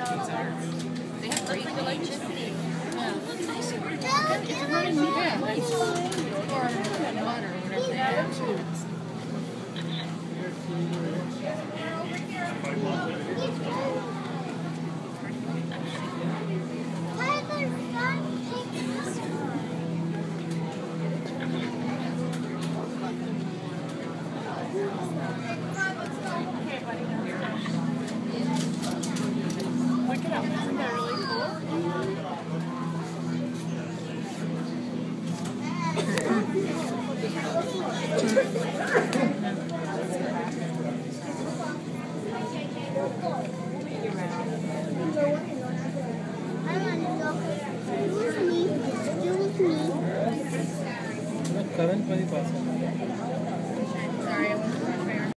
They have great electricity. Yeah. It's running water Or whatever they have. Look it up. Isn't that really cool? current वाली पास है